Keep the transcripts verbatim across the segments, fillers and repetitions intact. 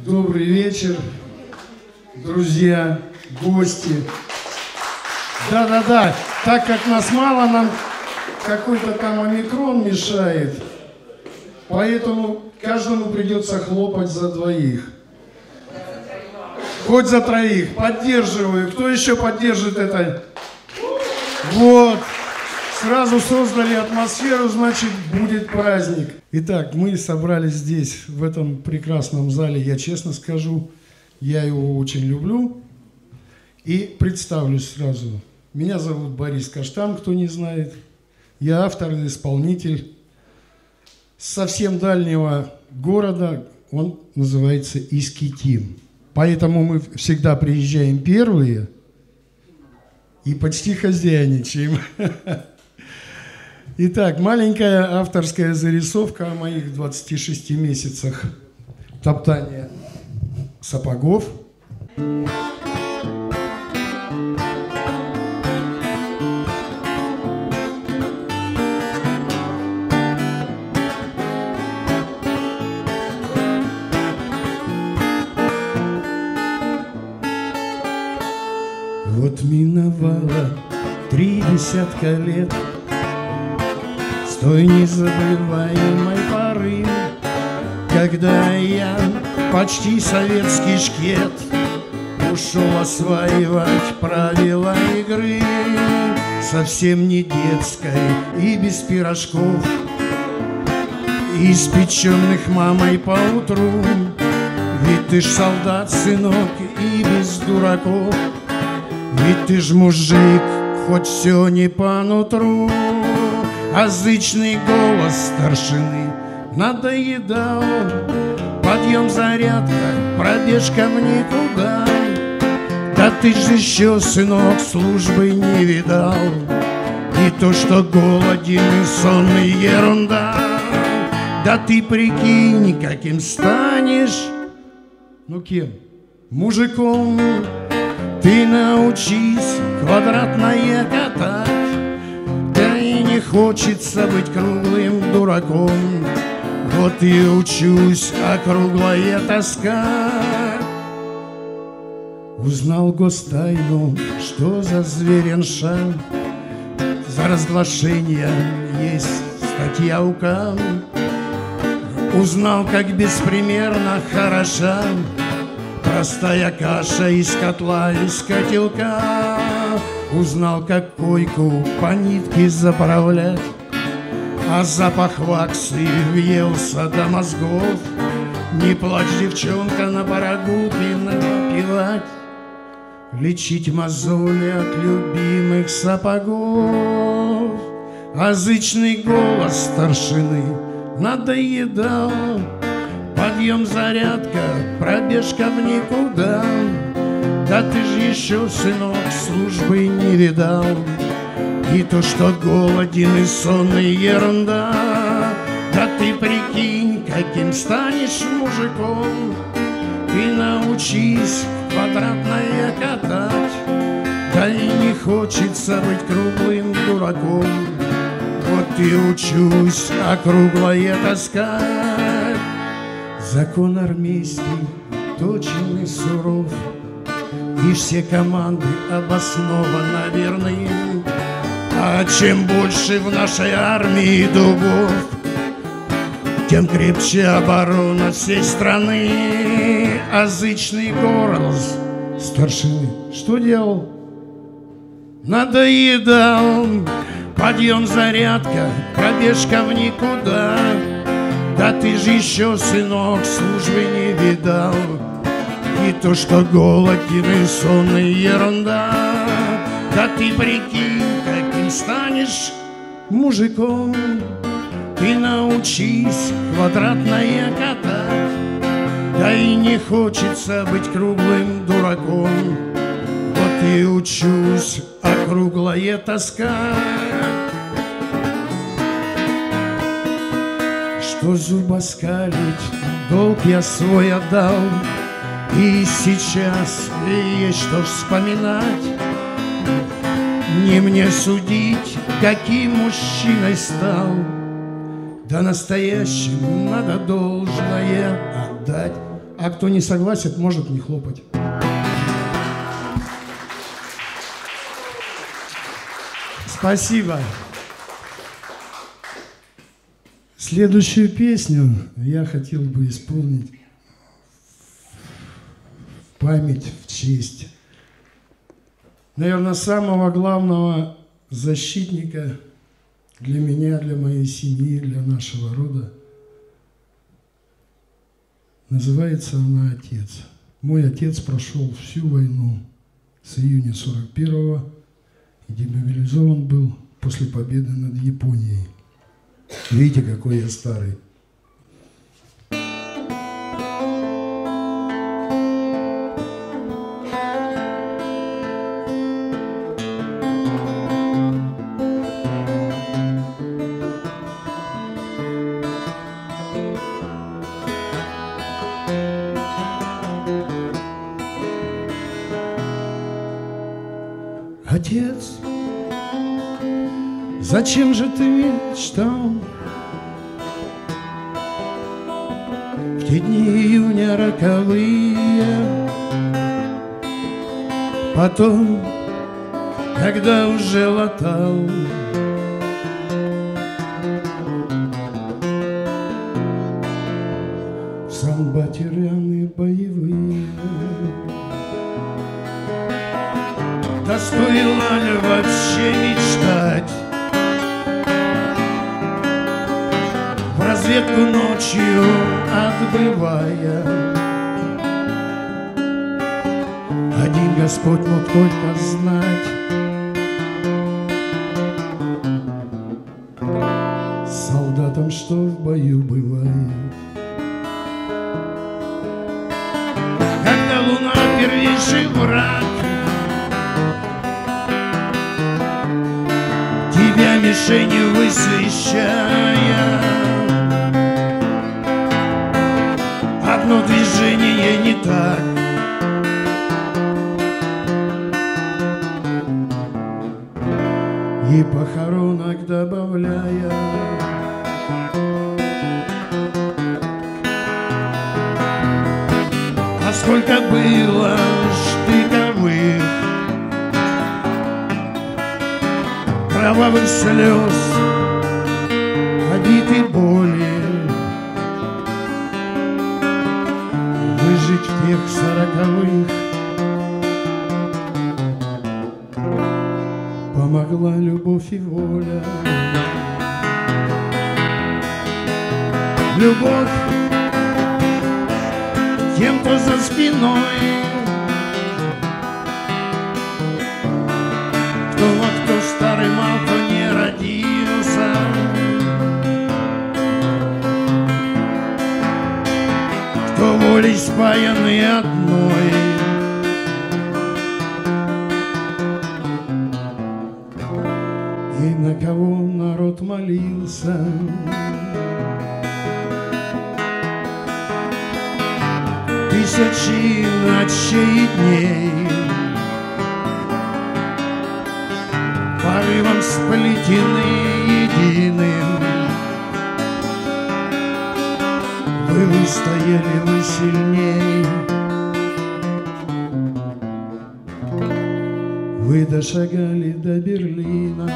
Добрый вечер, друзья, гости. Да-да-да, так как нас мало, нам какой-то там омикрон мешает, поэтому каждому придется хлопать за двоих. Хоть за троих. Поддерживаю. Кто еще поддержит это? Вот. Сразу создали атмосферу, значит, будет праздник. Итак, мы собрались здесь, в этом прекрасном зале. Я честно скажу, я его очень люблю. И представлюсь сразу. Меня зовут Борис Каштан, кто не знает. Я автор и исполнитель с совсем дальнего города. Он называется Искитим. Поэтому мы всегда приезжаем первые и почти хозяйничаем. Итак, маленькая авторская зарисовка о моих двадцати шести месяцах топтания сапогов. Вот миновало три десятка лет с той незабываемой поры, когда я, почти советский шкет, ушел осваивать правила игры, совсем не детской и без пирожков, испеченных мамой поутру. Ведь ты ж солдат, сынок, и без дураков. Ведь ты ж мужик, хоть все не по нутру. А зычный голос старшины надоедал. Подъем, зарядка, пробежка в никуда. Да ты ж еще, сынок, службы не видал. И то, что голоден и сонный, ерунда. Да ты прикинь, каким станешь. Ну кем? Мужиком. Ты научись квадратное катать, да и не хочется быть круглым дураком. Вот и учусь округлое таскать. Узнал гостайну, что за зверенша, за разглашение есть статья УК. Узнал, как беспримерно хороша простая каша из котла, из котелка. Узнал, как койку по нитке заправлять, а запах ваксы въелся до мозгов. Не плачь, девчонка, на барагулке напевать, лечить мозоли от любимых сапогов. А зычный голос старшины надоедал. Подъем, зарядка, пробежка в никуда. Да ты ж еще, сынок, службы не видал. И то, что голоден и сонный, ерунда. Да ты прикинь, каким станешь мужиком. Ты научись квадратное катать, да и не хочется быть круглым дураком. Вот и учусь округлое таскать. Закон армейский точен и суров, и все команды обоснованно верны. А чем больше в нашей армии дубов, тем крепче оборона всей страны. А зычный голос старшины что делал? Надоедал. Подъем, зарядка, пробежка в никуда. Да ты же еще, сынок, службы не видал. И то, что голоден и сонный, ерунда. Да ты прикинь, каким станешь мужиком. Ты научись квадратное катать, да и не хочется быть круглым дураком. Вот и учусь округлое таскать. Что зубоскалить, долг я свой отдал, и сейчас есть что вспоминать. Не мне судить, каким мужчиной стал, да настоящим надо должное отдать. а кто не согласен, может не хлопать. Спасибо. Следующую песню я хотел бы исполнить в память, в честь, наверное, самого главного защитника для меня, для моей семьи, для нашего рода. Называется она «Отец». Мой отец прошел всю войну с июня сорок первого и демобилизован был после победы над Японией. Видите, какой я старый. Отец, зачем же ты мечтал в те дни июня роковые, потом, когда уже латал в самбате раны боевые? Да стоило ли вообще мечтать в разведку ночью отбывая? Один Господь мог только знать. Солдатам, что в бою бывает. Когда луна первейший враг тебя мишенью высвещая, одно движение не так, и похоронок добавляя. А сколько было штыковых, кровавых слез, обид и боли, выжить в тех сороковых помогла любовь и воля. Любовь тем, кто за спиной, кто вот кто старый мал, кто не родился, кто волей спаянный одной, и на кого народ молился. Тысячи ночей и дней порывом сплетены единым, вы выстояли, вы сильней, вы дошагали до Берлина.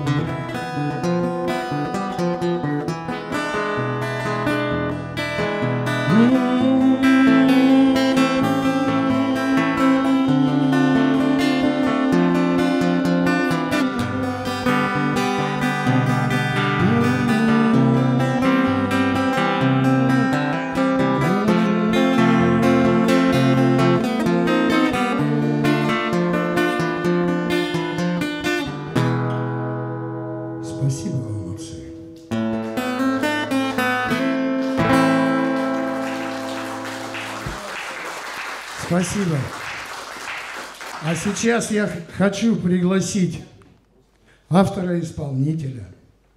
Спасибо вам, Максим. Спасибо. А сейчас я хочу пригласить автора-исполнителя,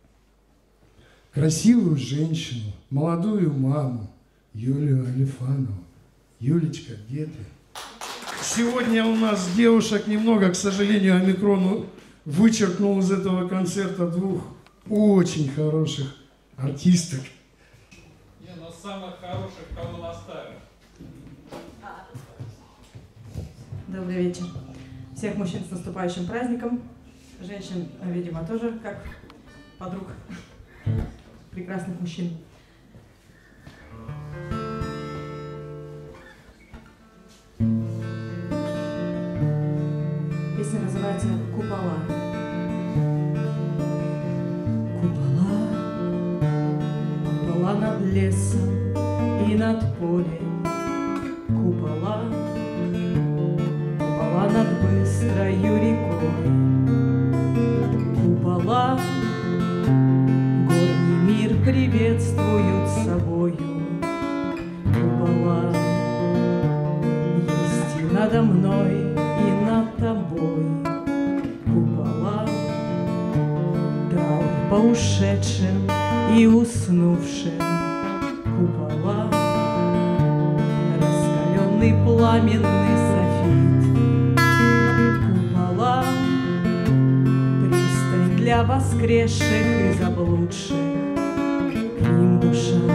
красивую женщину, молодую маму Юлию Алифанову. Юлечка, где ты? Сегодня у нас девушек немного, к сожалению, омикрон вычеркнул из этого концерта двух очень хороших артисток. Не, но самых хороших кого оставим? Добрый вечер. Всех мужчин с наступающим праздником. Женщин, видимо, тоже как подруг прекрасных мужчин. Песня называется «Купола». Купола, купола над лесом и над полем. Купола, купола над быстрою рекой. Купола, горний мир приветствуют собою. Купола есть и надо мной, и над тобой. Купола, траур по ушедшим и уснувшим. Купола, раскаленный пламенный софит. Купола, пристань для воскресших и заблудших. К ним душа,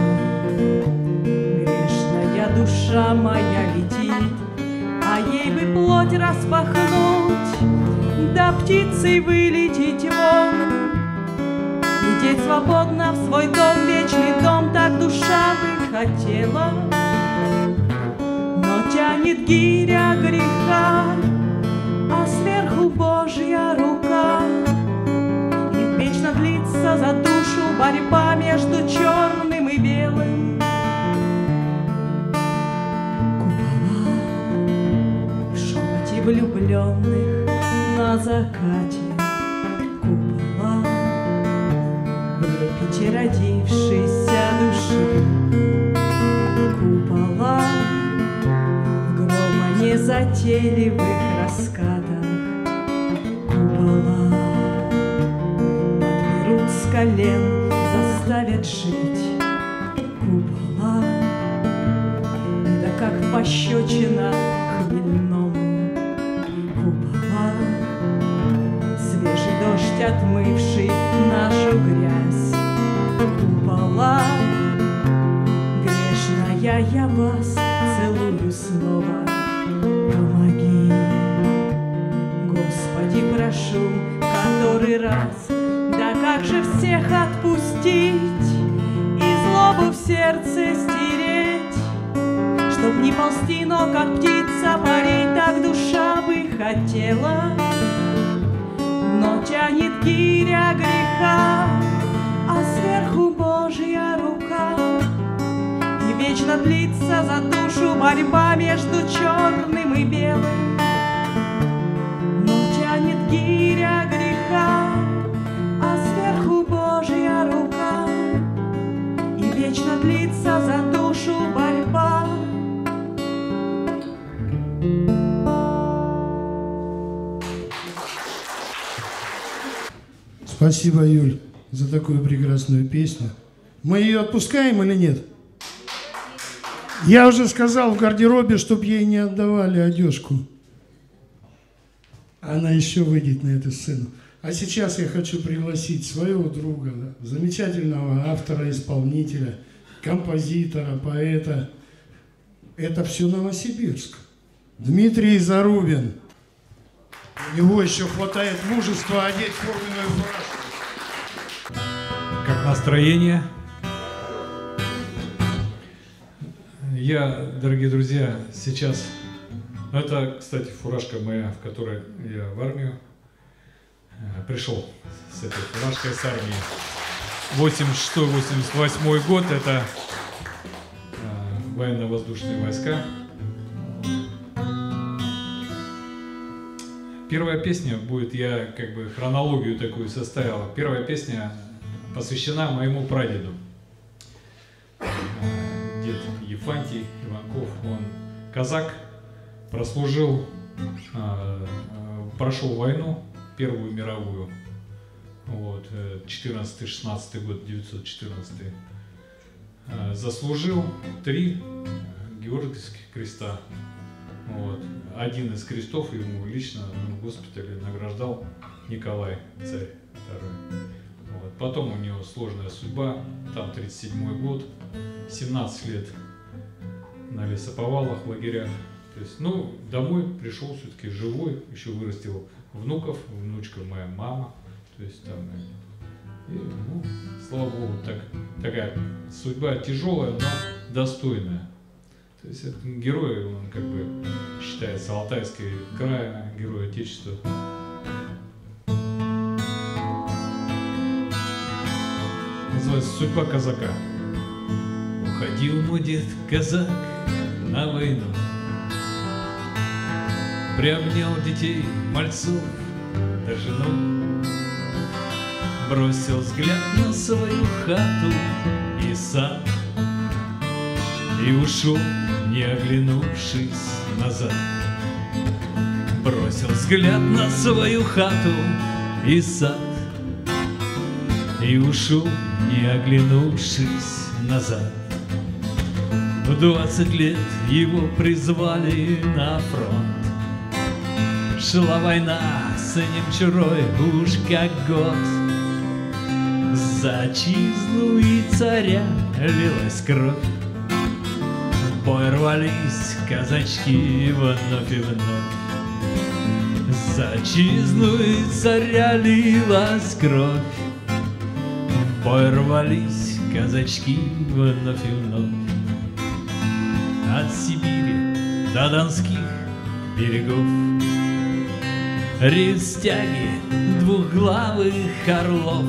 грешная душа моя летит, а ей бы плоть распахнуть, да птицей вылететь вон. Лететь свободно в свой дом, вечный дом, так душа бы хотела. Но тянет гиря греха, а сверху Божья рука. И вечно длится за душу борьба между черным и белым. Купола в шепоте влюбленных на закате. Купола в лепете родившейся души. Купола в громане затейливых раскатах. Купола подберут с колен, заставят жить. Купола это как пощечина хмельному. Купола свежий дождь, отмывший нашу грязь. Купола грешная, я вас целую снова. Помоги, Господи, прошу, который раз. Да как же всех отпустить и злобу в сердце стереть, чтоб не ползти, но как птица парить, так душа бы хотела. Но тянет гиря греха, а сверху Божья рука. И вечно длится за душу борьба между черным и белым. Но тянет гиря греха, а сверху Божья рука. И вечно длится за душу борьба. Спасибо, Юль, за такую прекрасную песню. Мы ее отпускаем или нет? Я уже сказал в гардеробе, чтобы ей не отдавали одежку. Она еще выйдет на эту сцену. А сейчас я хочу пригласить своего друга, да, замечательного автора-исполнителя, композитора, поэта. Это все Новосибирск. Дмитрий Зарубин. У него еще хватает мужества одеть форменную фуражку. Как настроение? Я, дорогие друзья, сейчас... Это, кстати, фуражка моя, в которой я в армию пришел с этой фуражкой с армии. восемьдесят шестой — восемьдесят восьмой год, это военно-воздушные войска. Первая песня будет, я как бы хронологию такую составила. Первая песня посвящена моему прадеду. Дед Ефантий Иванков, он казак, прослужил, прошел войну, Первую мировую, вот, четырнадцатый — шестнадцатый год, девятьсот четырнадцатый. Заслужил три Георгиевских креста. Вот. Один из крестов ему лично в госпитале награждал Николай, царь второй. Вот. Потом у него сложная судьба, там тридцать седьмой год, семнадцать лет на лесоповалах, лагерях То есть, ну, домой пришел все-таки живой, еще вырастил внуков, внучка моя мама. То есть там, и, ну, слава Богу, так, такая судьба тяжелая, но достойная. То есть этот герой, он как бы считается Алтайский край, герой Отечества. Называется «Судьба казака». Уходил мой дед казак на войну, приобнял детей, мальцов да жену, бросил взгляд на свою хату и сад и ушел, не оглянувшись назад. Бросил взгляд на свою хату и сад и ушел, не оглянувшись назад. В двадцать лет его призвали на фронт. Шла война с немчурой уж как год. За отчизну и царя лилась кровь. В бой рвались казачки вновь и вновь. За отчизну и царя лилась кровь. В бой рвались казачки вновь и вновь. От Сибири до Донских берегов рельстяги двухглавых орлов.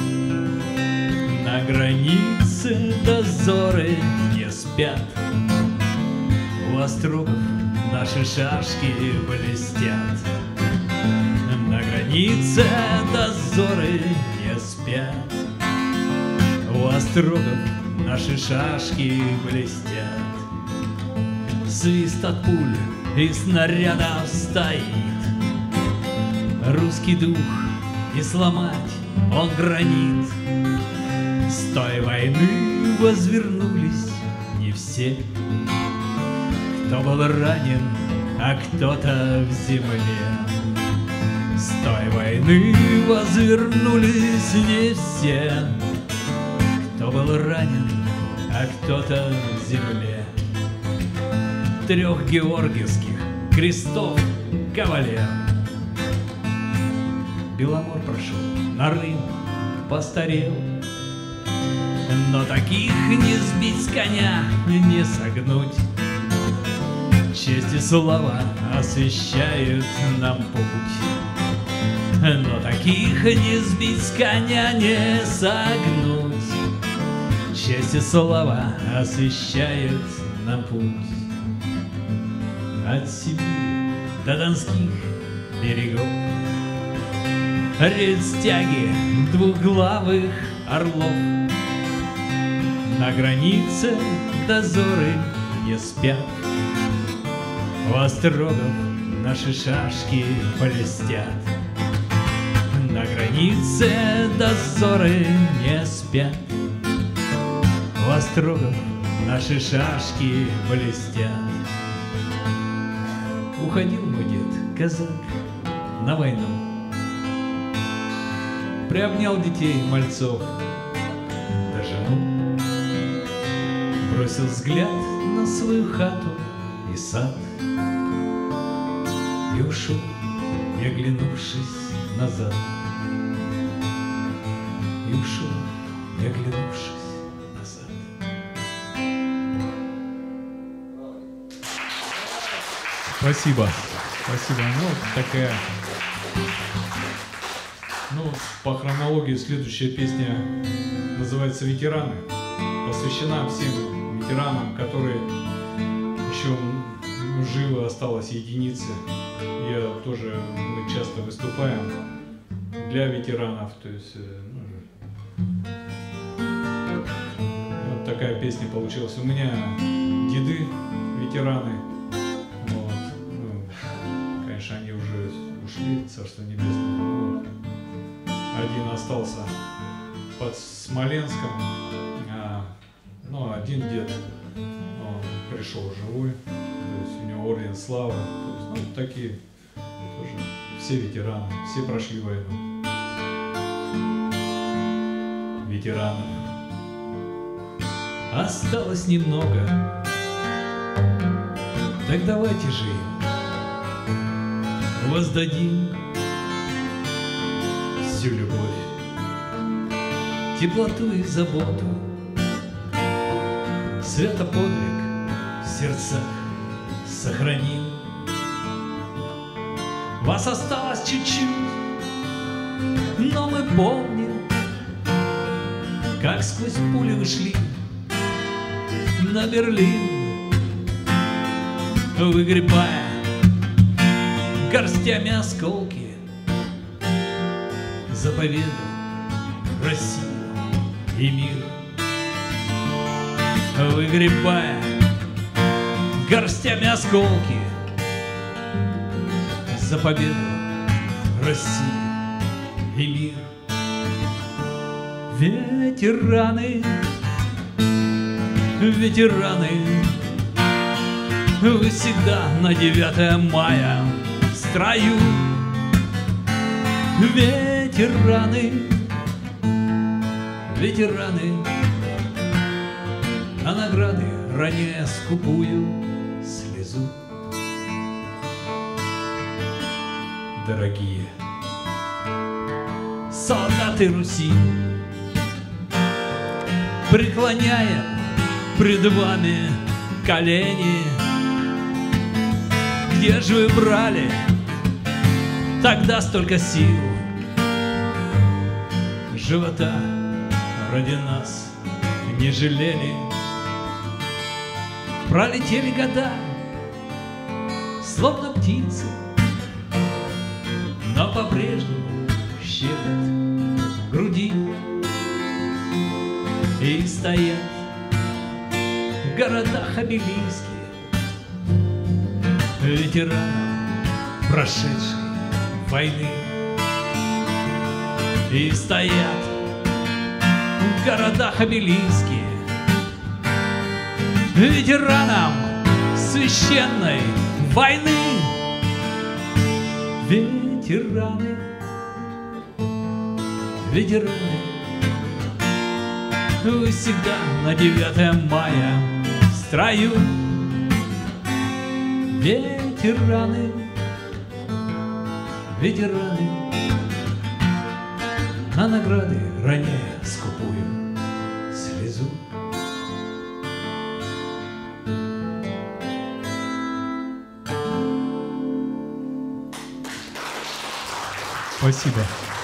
На границе дозоры не спят, у острогов наши шашки блестят. На границе дозоры не спят, у острогов наши шашки блестят. Свист от пуль и снарядов стоит, русский дух не сломать, он гранит. С той войны возвернулись не все, кто был ранен, а кто-то в земле. С той войны возвернулись не все, кто был ранен, а кто-то в земле. Трех георгиевских крестов кавалер Беломор прошел, Нарым постарел, но таких не сбить с коня, не согнуть. Честь и слава освещают нам путь, но таких не сбить с коня, не согнуть. Честь и слава освещают нам путь. От Сибири до Донских берегов рельстяги двухглавых орлов. На границе дозоры не спят, у острогов наши шашки блестят. На границе дозоры не спят, у острогов наши шашки блестят. Уходил мой дед казак на войну, приобнял детей, мальцов да жену, бросил взгляд на свою хату и сад и ушел, не оглянувшись назад. И ушел, не оглянувшись назад. Спасибо. Спасибо. Ну, такая... Ну, по хронологии следующая песня называется «Ветераны». Посвящена всем ветеранам, которые еще ну, живы, осталось единицы. Я тоже, мы часто выступаем для ветеранов. То есть, ну, вот такая песня получилась. У меня деды ветераны. Они уже ушли, Царство Небесное. Ну, один остался под Смоленском, а, ну, один дед, он пришел живой, то есть у него орден славы. То есть, ну, такие тоже все ветераны, все прошли войну. Ветеранов осталось немного. Так давайте же им воздадим всю любовь, теплоту и заботу, свято подвиг в сердцах сохраним. Вас осталось чуть-чуть, но мы помним, как сквозь пули вы шли на Берлин, выгребая горстями осколки за победу России и мир. Выгребая горстями осколки за победу России и мир. Ветераны, ветераны, вы всегда на девятое мая в строю. Ветераны, ветераны, а награды роняя скупую слезу. Дорогие солдаты Руси, преклоняя пред вами колени, где же вы брали тогда столько сил, живота ради нас не жалели? Пролетели года, словно птицы, но по-прежнему щемят в груди. И стоят в городах обелиски ветеранов прошедшей войны. И стоят в городах обелиски ветеранам священной войны. Ветераны, ветераны, вы всегда на девятое мая в строю. Ветераны, ветераны, на награды роняя скупую слезу. Спасибо.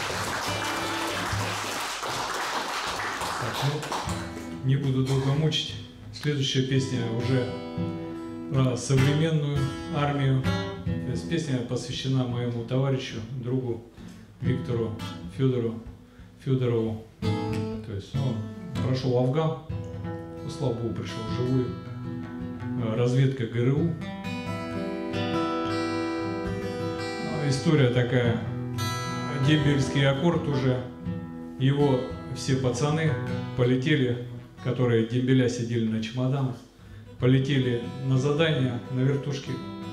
Так, ну, не буду долго мучить. Следующая песня уже про современную армию. То есть песня посвящена моему товарищу, другу Виктору Федору, Федорову. То есть он прошел Афган, ну, слава богу, пришел живой. Разведка ГРУ. Ну, история такая. Дембельский аккорд уже. Его все пацаны полетели, которые дембеля сидели на чемоданах, полетели на задание на вертушке.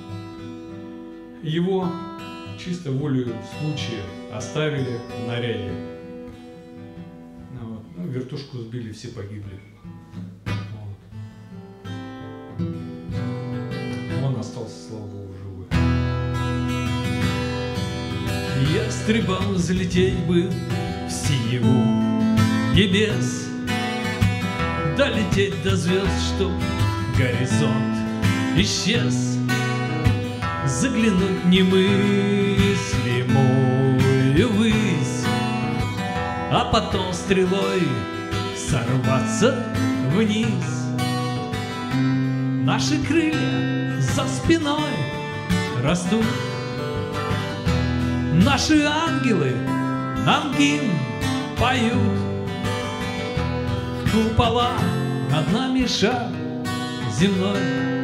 Его чисто волею случая оставили в наряде. Вот. Ну, вертушку сбили, все погибли. Вот. Он остался, слава богу, живой. Ястребом взлететь бы в синеву небес, долететь до звезд, чтоб горизонт исчез, заглянуть немыслимую высь, а потом стрелой сорваться вниз. Наши крылья за спиной растут, наши ангелы нам гимн поют. Купола над нами шаг земной.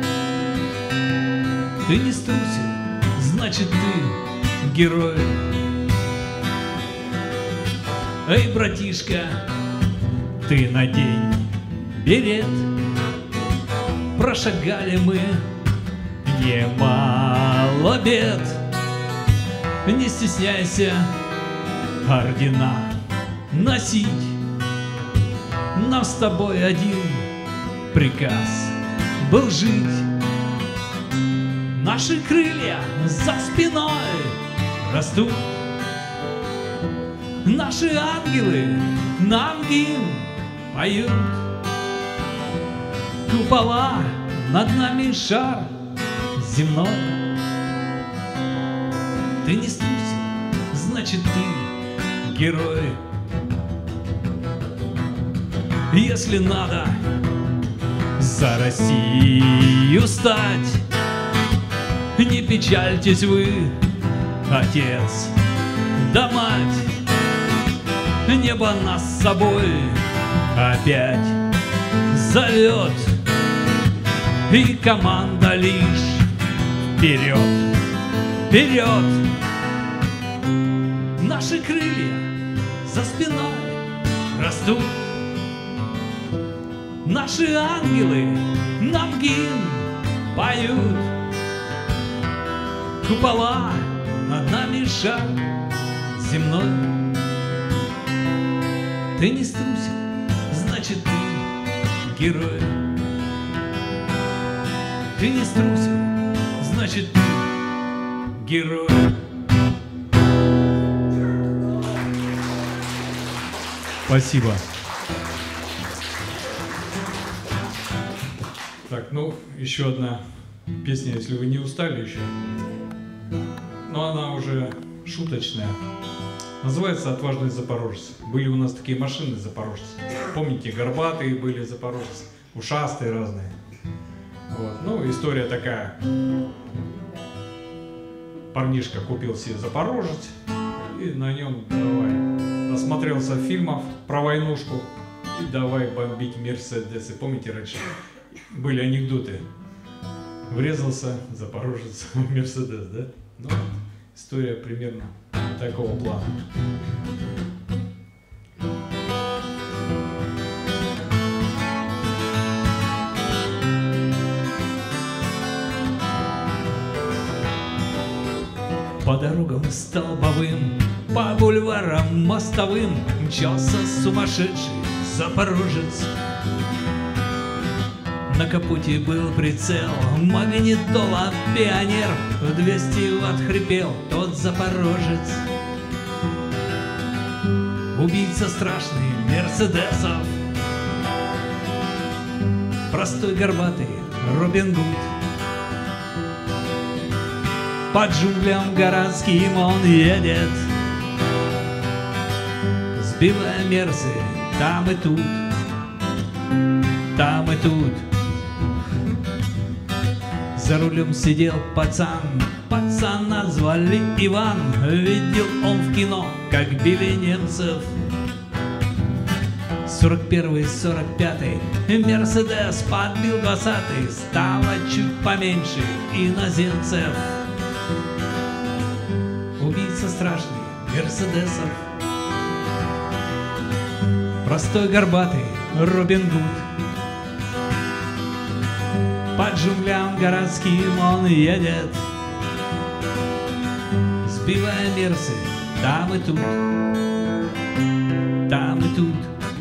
Ты не струсил, значит ты герой. Эй, братишка, ты надень берет. Прошагали мы немало бед. Не стесняйся ордена носить. Нам с тобой один приказ был жить. Наши крылья за спиной растут. Наши ангелы нам гимн поют. Купола над нами шар земной. Ты не струсил, значит ты герой. Если надо за Россию стать, не печальтесь вы, отец да мать. Небо нас с собой опять зовет, и команда лишь вперед, вперед. Наши крылья за спиной растут. Наши ангелы нам гимн поют. Купола над нами шар земной. Ты не струсил, значит ты герой. Ты не струсил, значит ты герой. Спасибо. Так, ну, еще одна песня, если вы не устали еще. Но она уже шуточная. Называется «Отважный запорожец». Были у нас такие машины запорожцы. Помните, горбатые были запорожцы, ушастые разные. Вот. Ну, история такая. Парнишка купил себе запорожец и на нем давай. Насмотрелся фильмов про войнушку и давай бомбить мерседесы. Помните, раньше были анекдоты. Врезался запорожец в мерседес, да? Ну, история примерно такого плана. По дорогам столбовым, по бульварам мостовым мчался сумасшедший запорожец. На капоте был прицел, магнитола, пионер. В двести ватт хрипел тот запорожец. Убийца страшный мерседесов, простой горбатый Робин Гуд. По джунглям городским он едет, сбивая мерсы там и тут, там и тут. За рулем сидел пацан, пацана звали Иван. Видел он в кино, как били немцев. Сорок первый, сорок пятый Мерседес подбил двадцатый. Стало чуть поменьше иноземцев. Убийца страшный мерседесов, простой горбатый Робин Гуд. По джунглям городским он едет, сбивая мерсы там и тут, там и тут.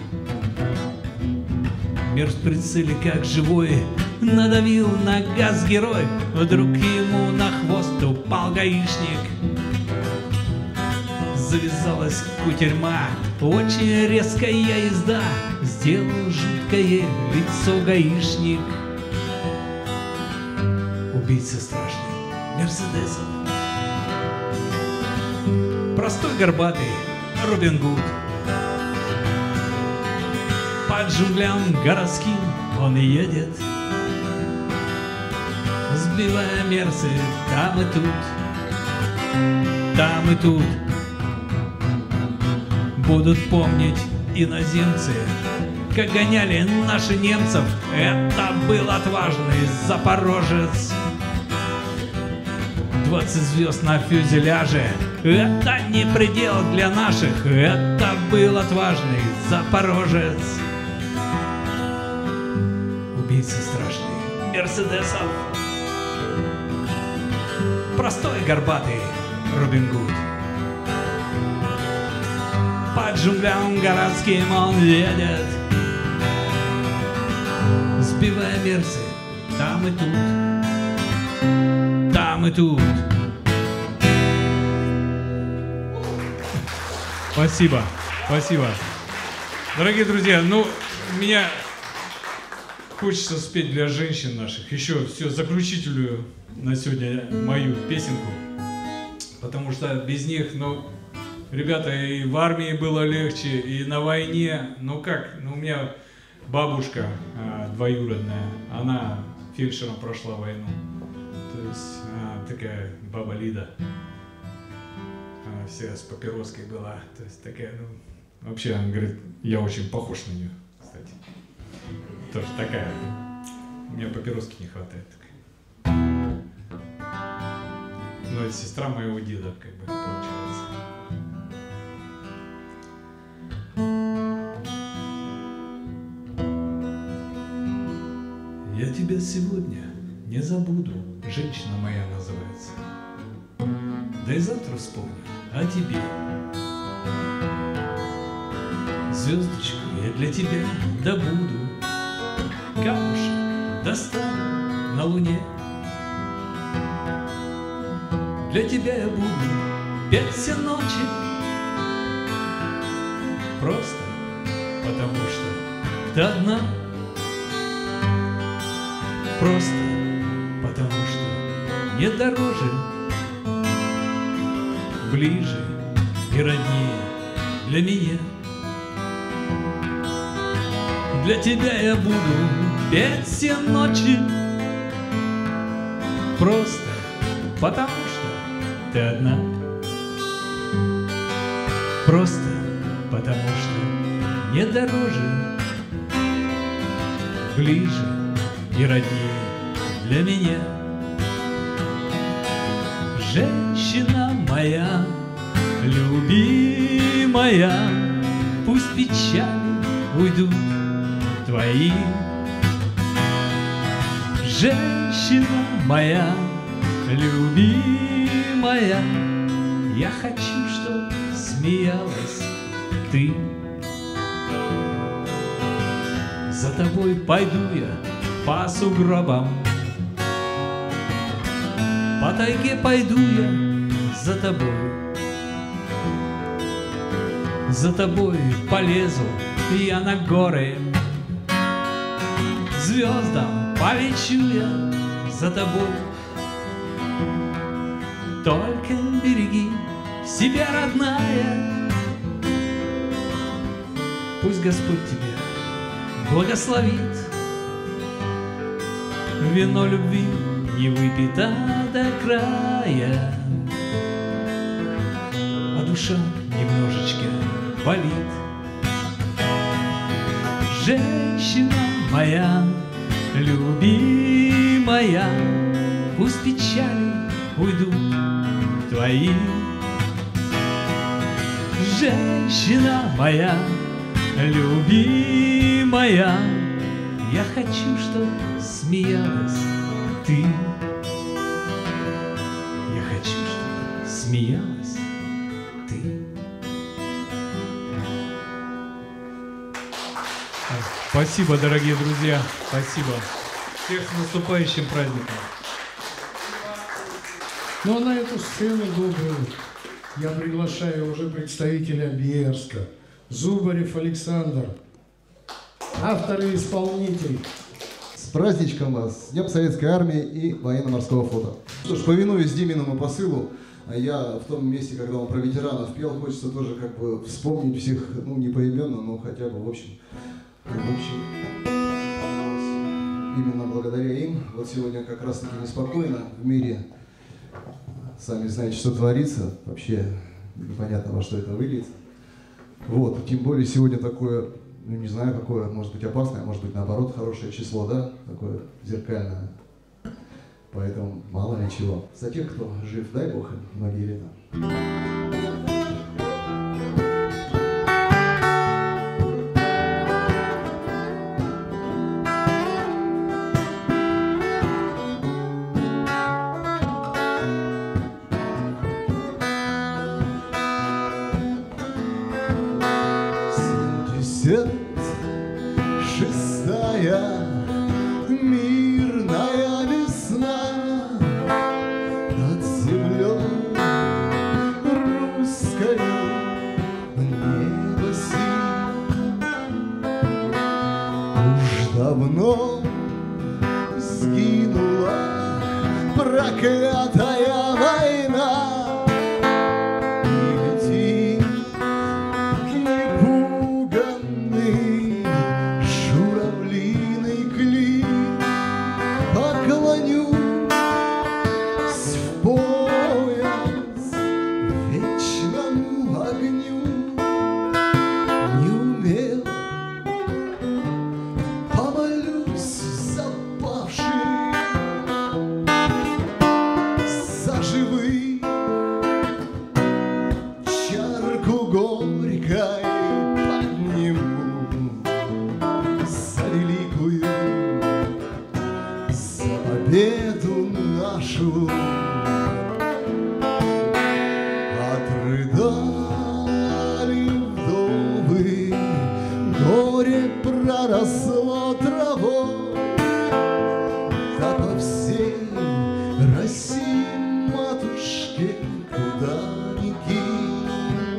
Мерс в прицеле как живой надавил на газ герой. Вдруг ему на хвост упал гаишник. Завязалась кутерьма, очень резкая езда. Сделал жуткое лицо гаишник. Убийца страшный мерседесов, простой горбатый Робин Гуд. По джунглям городским он едет, сбивая мерсы там и тут, там и тут. Будут помнить иноземцы, как гоняли наши немцев. Это был отважный запорожец. Двадцать звезд на фюзеляже — это не предел для наших. Это был отважный запорожец. Убийца страшный мерседесов, простой горбатый Робин Гуд. По джунглям городским он едет, сбивая мерсы там и тут, там там и тут. Спасибо, спасибо. Дорогие друзья, ну, меня хочется спеть для женщин наших еще все заключительную на сегодня мою песенку, потому что без них, ну, ребята, и в армии было легче, и на войне, ну как, ну у меня бабушка а, двоюродная, она фельдшером прошла войну, то есть а, такая баба Лида. Вся с папироской была, то есть такая, ну, вообще, она говорит, я очень похож на нее, кстати, тоже такая, у меня папироски не хватает, такая. Но это сестра моего деда, как бы, получается. Я тебя сегодня не забуду, женщина моя называется. Да и завтра вспомню о тебе. Звездочку я для тебя добуду, камушек достану на луне. Для тебя я буду петь все ночи, просто потому что ты одна. Просто потому что не дороже, ближе и роднее для меня. Для тебя я буду петь все ночи, просто потому что ты одна. Просто потому что не дороже, ближе и роднее для меня. Женщина моя, любимая, пусть печали уйдут твои. Женщина моя, любимая, я хочу, чтоб смеялась ты. За тобой пойду я по сугробам, по тайге пойду я за тобой. За тобой полезу я на горы, звездам полечу я за тобой. Только береги себя, родная, пусть Господь тебя благословит. Вино любви не выпито до края, а душа немножечко болит. Женщина моя, любимая, пусть печали уйдут твои. Женщина моя, любимая, я хочу, чтоб смеялась ты. Я хочу, чтоб смеялась ты. Спасибо, дорогие друзья, спасибо. Всех с наступающим праздником. Ну а на эту сцену добрую я приглашаю уже представителя Берска, Зубарев Александр, автор и исполнитель. С праздничком вас, Днем Советской Армии и Военно-Морского флота. Что ж, повинуясь Диминому посылу, я в том месте, когда он про ветеранов пел, хочется тоже как бы вспомнить всех, ну не поименно, но хотя бы в общем, в общем. Именно благодаря им, вот сегодня как раз таки неспокойно в мире, сами знаете, что творится, вообще непонятно, во что это выльется. Вот, тем более сегодня такое, ну не знаю, какое, может быть опасное, а может быть наоборот хорошее число, да, такое зеркальное. Поэтому мало ли чего. За тех, кто жив, дай Бог им многие лета. Шестая мирная весна, проклятая война. И летит непуганный журавлиный клин. Поклонюсь в пояс вечному огню. Не умел, помолюсь за павших, за живых, чарку горькой подниму, за великую, за победу нашу. Отрыдали вдовы, горе проросло травой, да по всей России, матушке, куда ни кинь.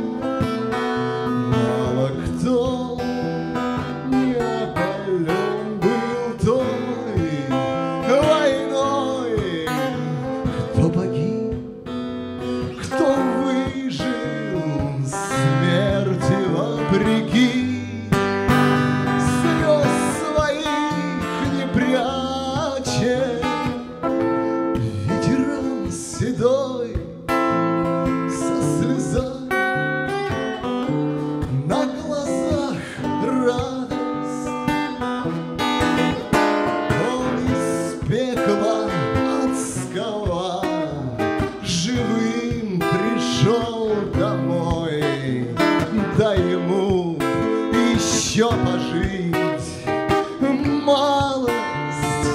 Мало кто не опален был той войной, кто погиб, кто выжил смерти вопреки. Слез своих не пряча, ветеран седой со слезами на глазах радость. Он из пекла адского живым пришел домой. Дай ему еще пожить малость.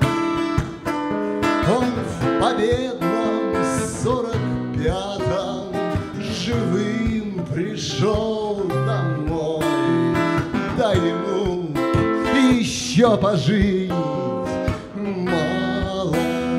Он в победном сорок пятом живым пришел домой. Дай ему еще пожить малость.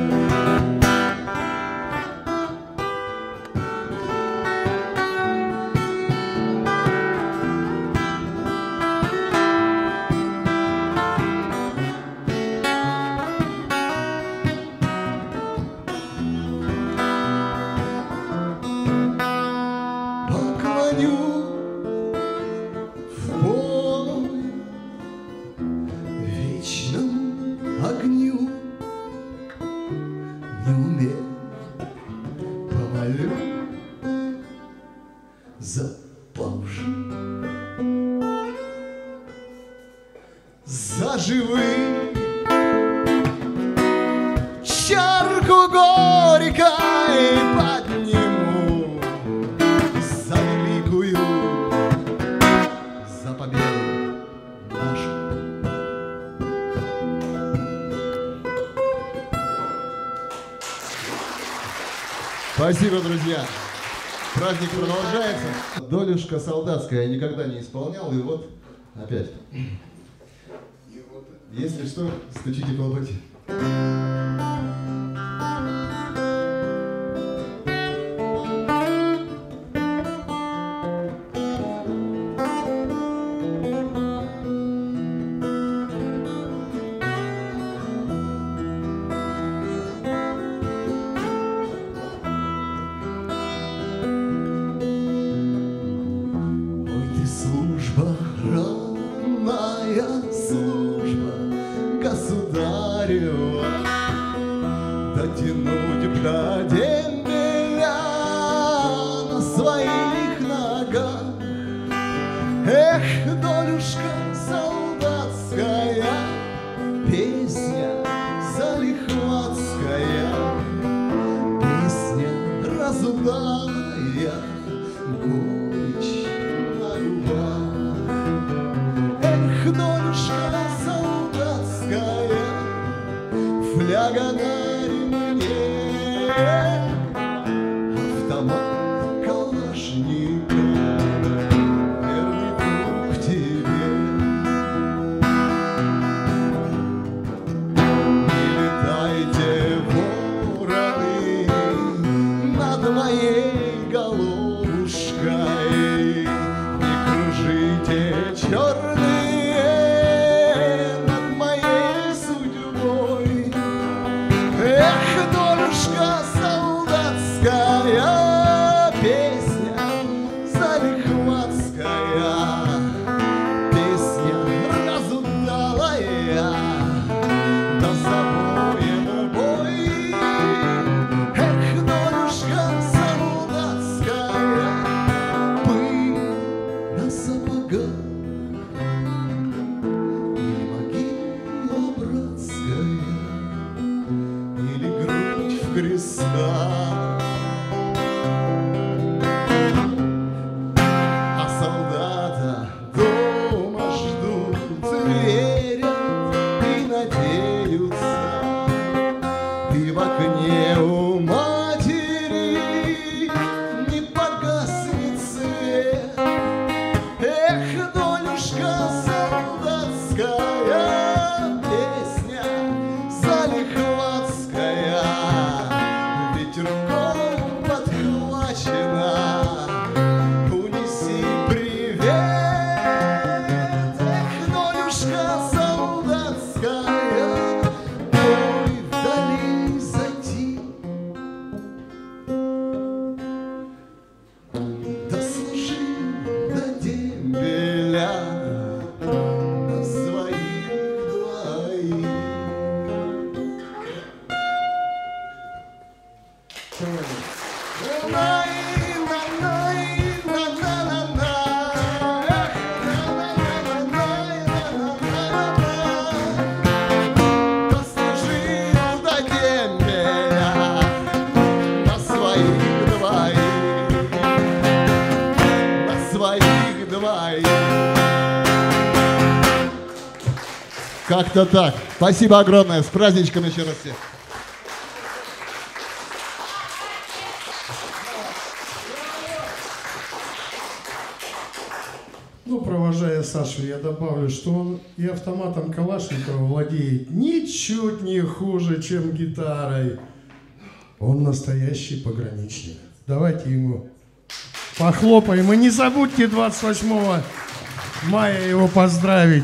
Поклоню в бой вечному огню. Не умел, помолю за павших, за живых, чарку горькой подниму, за великую, за победу нашу. Спасибо, друзья. Праздник продолжается. Долюшка солдатская я никогда не исполнял, и вот опять. И вот, если что, стучите по лопате. Служба, родная служба государева, дотянуть б до дембеля на своих ногах. Эх, долюшка солдатская, песня залихватская, песня разудалая, горечь на губах. Эх, долюшка солдатская, фляга на ремне, автомат Калашников, верный друг тебе. Не летайте, вороны, над моей головушкой, не кружите, черные, над моей судьбой. Эх, Дослужил до дембеля на своих двоих, на своих двоих. Как-то так. Спасибо огромное. С праздничком еще раз всех. Ну, провожая Сашу, я добавлю, что он и автоматом Калашникова владеет ничуть не хуже, чем гитарой. Он настоящий пограничник. Давайте ему похлопаем. И не забудьте двадцать восьмого мая его поздравить.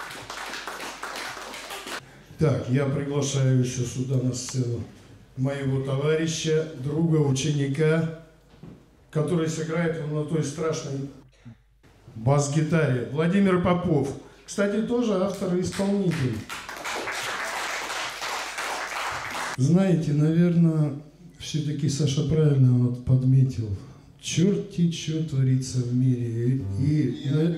Так, я приглашаю еще сюда на сцену моего товарища, друга, ученика, который сыграет он на той страшной бас-гитаре. Владимир Попов. Кстати, тоже автор и исполнитель. Знаете, наверное, все-таки Саша правильно вот подметил. Черти, что творится в мире. И, на...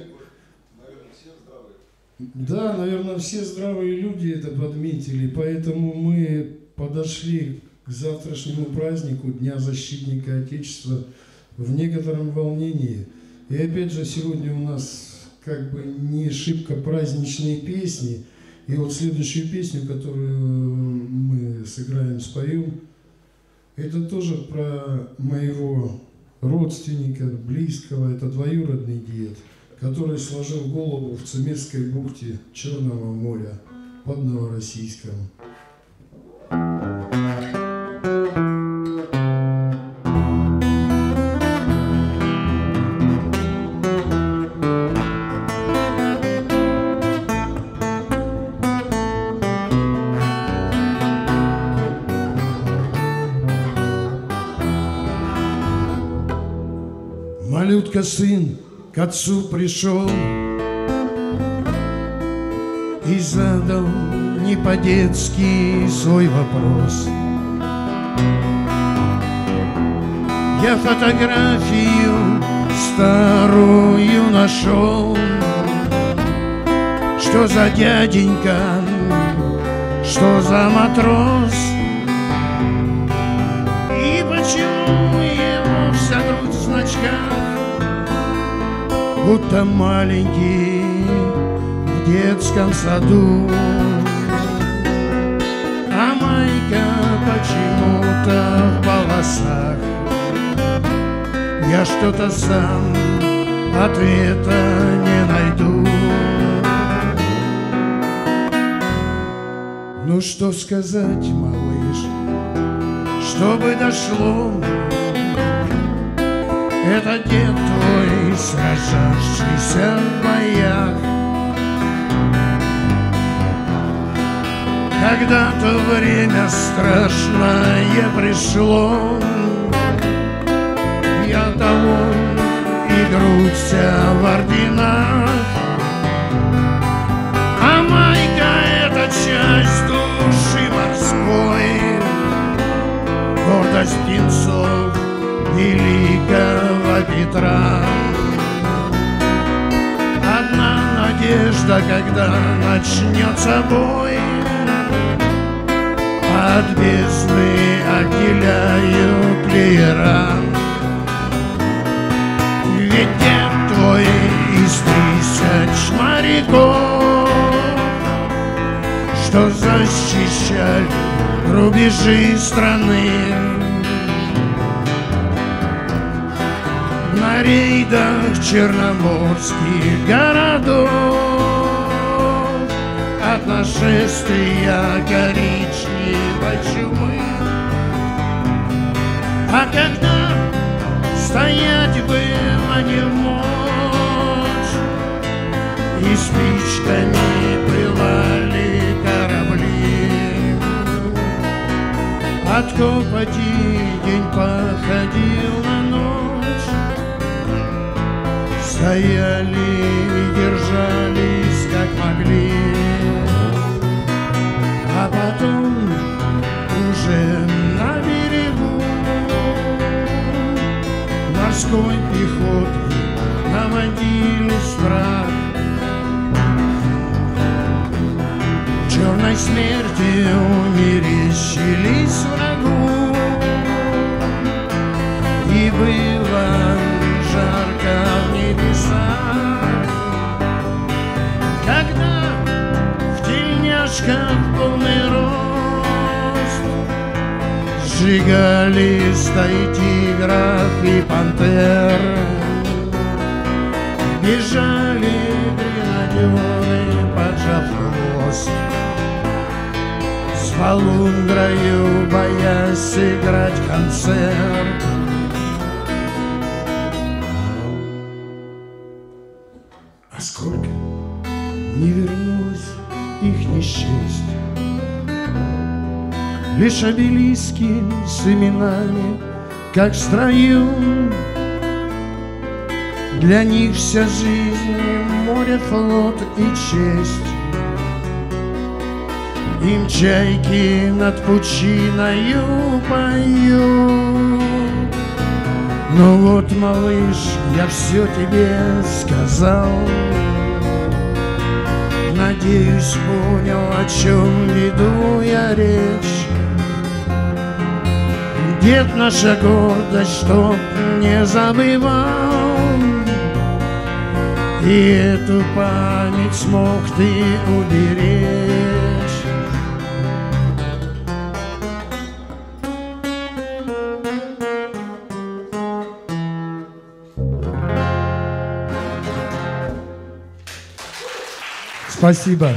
Да, наверное, все здравые люди это подметили. Поэтому мы подошли к завтрашнему празднику Дня защитника Отечества в некотором волнении. И опять же, сегодня у нас как бы не шибко праздничные песни. И вот следующую песню, которую мы сыграем, споем, это тоже про моего родственника, близкого, это двоюродный дед, который сложил голову в Цемесской бухте Черного моря под Новороссийском. Малютка сын к отцу пришел и задал не по-детски свой вопрос. Я фотографию старую нашел. Что за дяденька, что за матрос? И почему его вся грудь в значках, будто маленький в детском саду? А майка почему-то в волосах. Я что-то сам ответа не найду. Ну что сказать, малыш, чтобы дошло? Это дед твой, сражавшийся в боях. Когда-то время страшное пришло, я того и грудь вся в орденах. А майка — это часть души морской, гордость птенцов великого Петра. Одна надежда, когда начнется бой, от бездны отделяют леера. Ведь дед твой из тысяч моряков, что защищали рубежи страны, на рейдах черноморских городов от нашествия коричневой чумы. А когда стоять было не в мочь, и спичками пылали корабли, от копоти день походил на ночь, стояли и держались как могли. А потом уже на берегу морской пехоты наводили страх. Черной смертью мерещились врагу, и было жарко в небесах, когда в тельняшках полный рост сжигали стаи тигров и пантер. Бежали гренадеры, поджав хвост, с полундрою боясь сыграть концерт. А сколько не вернулось их несчастье, лишь обелиски с именами, как в строю. Для них вся жизнь — море, флот и честь. Им чайки над пучиною поют. Ну вот, малыш, я все тебе сказал. Надеюсь, понял, о чем веду я речь. Дед наша гордость, чтоб не забывал. И эту память смог ты уберечь. Спасибо.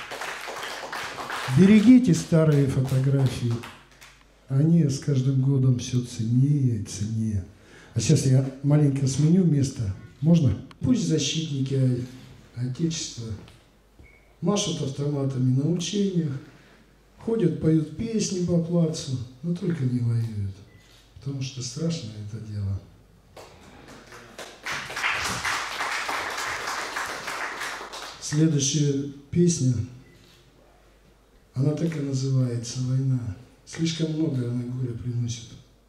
Берегите старые фотографии. Они с каждым годом все ценнее и ценнее. А сейчас я маленько сменю место. Можно? Пусть защитники Отечества машут автоматами на учениях, ходят, поют песни по плацу, но только не воюют, потому что страшно это дело. Следующая песня, она так и называется «Война». Слишком много она горя приносит.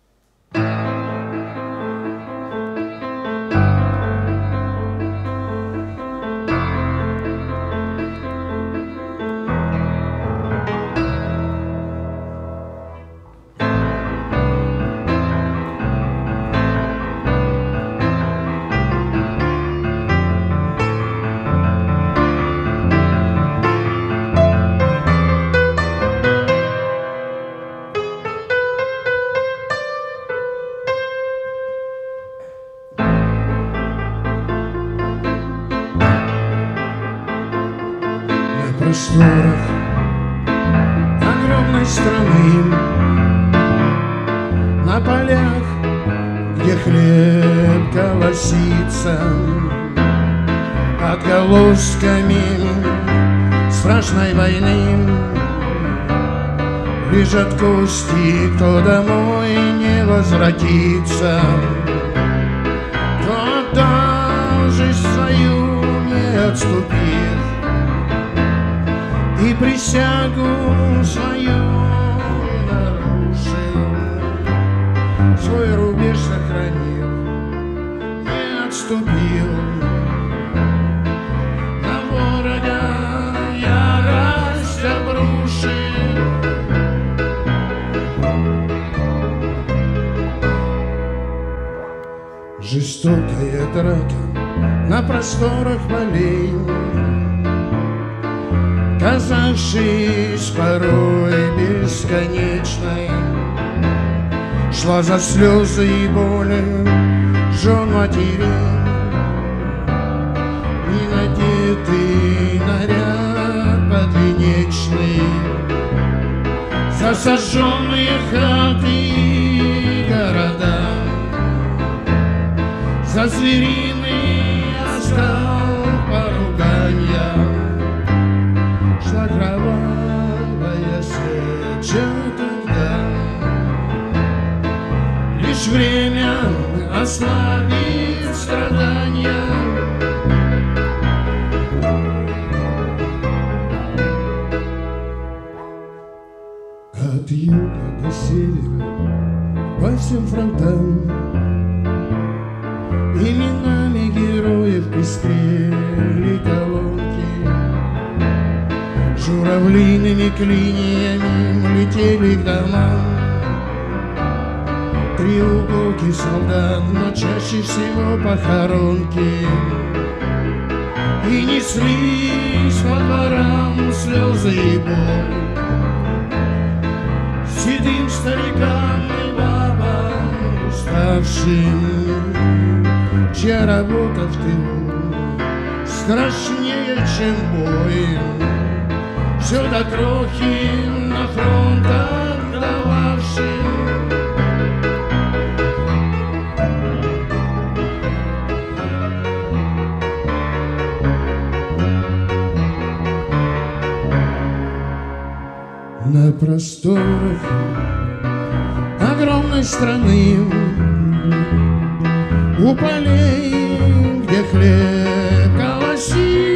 Просторах огромной страны, на полях, где хлеб колосится, отголосками страшной войны лежат кости, кто домой не возвратится, кто даже свою не отступит и присягу свою нарушил, свой рубеж сохранил, не отступил, на ворога ярость обрушил. Жестокая драка на просторах полей, казавшись порой бесконечной, шла за слезы и боли жен матерей. Ненадетый наряд подвенечный, за сожженные хаты и города, за звериный оскал поруганья. Шла кровавая сеча тогда, лишь время ослабит страдания. От юга до севера по всем фронтам Именами героев пестрели колонки, журавлиными клиньями летели к домам треуголки солдат, но чаще всего похоронки. И неслись по дворам слезы и боль седым старикам и бабам уставшим, чья работа в тылу страшнее, чем бой. Все до крохи на фронт отдававшим. На просторах огромной страны, у полей, где хлеб колосится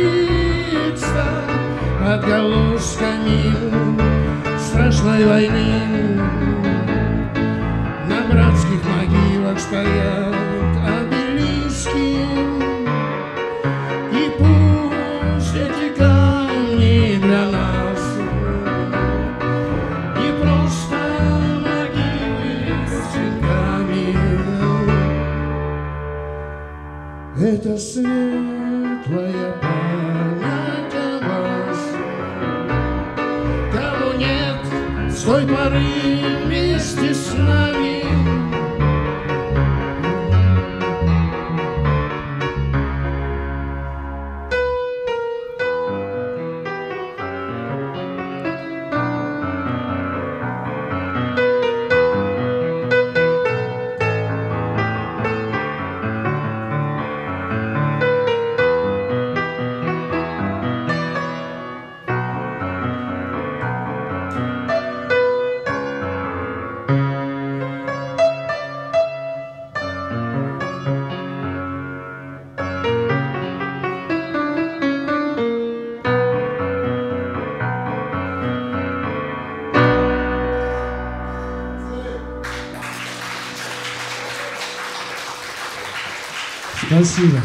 отголосками страшной войны, на братских могилах стоят обелиски, и пусть эти камни для нас это светлая память о вас. Кого нет с той поры вместе с нами, Спасибо.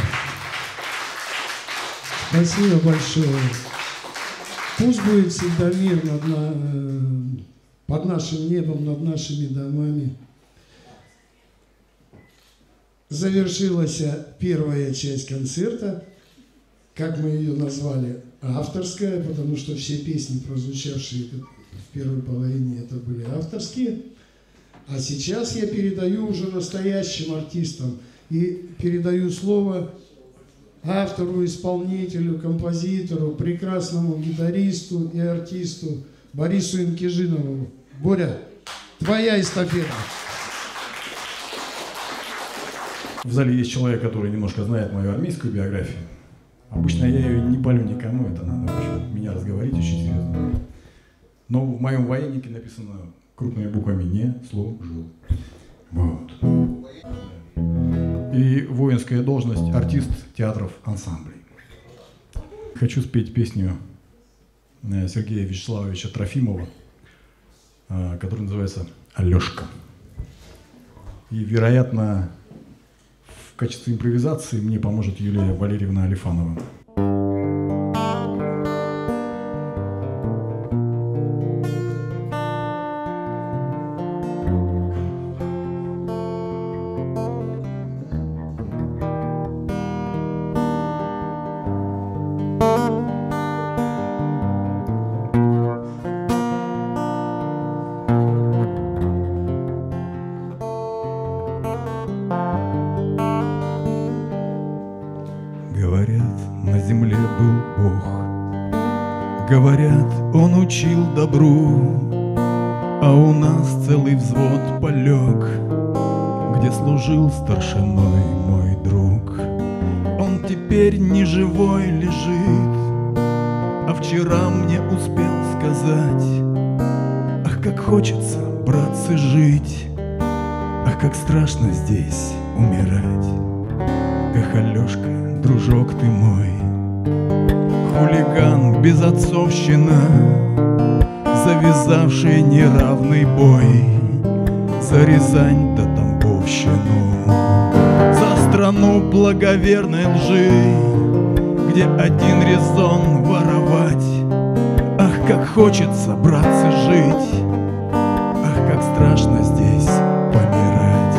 Спасибо большое. Пусть будет всегда мир над на, под нашим небом, над нашими домами. Завершилась первая часть концерта, как мы ее назвали, авторская, потому что все песни, прозвучавшие в первой половине, это были авторские. А сейчас я передаю уже настоящим артистам. И передаю слово автору, исполнителю, композитору, прекрасному гитаристу и артисту Борису Инкижинову. Боря, твоя эстафета. В зале есть человек, который немножко знает мою армейскую биографию. Обычно я ее не палю никому, это надо меня разговорить очень серьезно. Но в моем военнике написано крупными буквами «не служил». Вот. И воинская должность – артист театров, ансамблей. Хочу спеть песню Сергея Вячеславовича Трофимова, которая называется «Алешка». И, вероятно, в качестве импровизации мне поможет Юлия Валерьевна Алифанова. Говорят, он учил добру, а у нас целый взвод полег, где служил старшиной мой друг. Он теперь не живой лежит, а вчера мне успел сказать: ах, как хочется, братцы, жить, ах, как страшно здесь умирать. Эх, Алешка, дружок ты мой, хулиган, безотцовщина, завязавший неравный бой за Рязань да Тамбовщину, за страну страну благоверной лжи, где один резон воровать. Ах, как хочется, братцы, жить, ах, как страшно здесь помирать.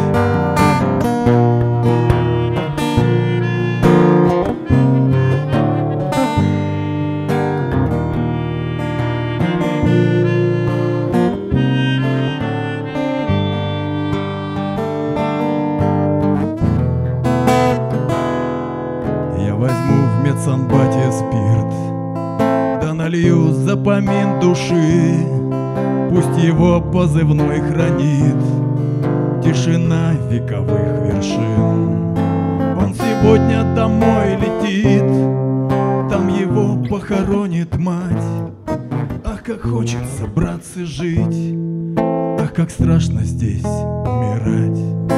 Я возьму в медсанбате спирт, да налью за помин души, пусть его позывной хранит тишина вековых вершин. Он сегодня домой летит, там его похоронит мать. Ах, как хочется, братцы, жить, ах, как страшно здесь умирать.